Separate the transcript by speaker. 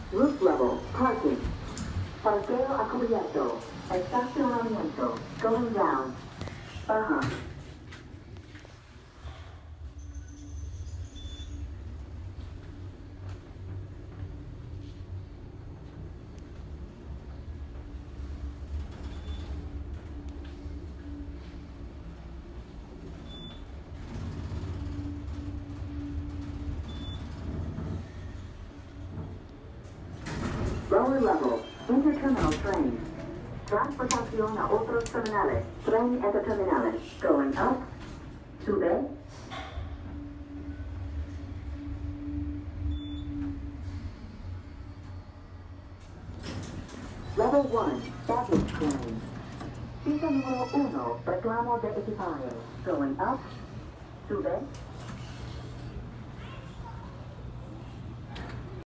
Speaker 1: Roof level, parking. Parqueo a cubierto. Estacionamiento. Going down. Baja. Lower level, interterminal train. Transportación a otros terminales. Tren interterminales. Going up. Sube. Level 1, baggage train. Piso número 1, reclamo de equipaje. Going up. Sube.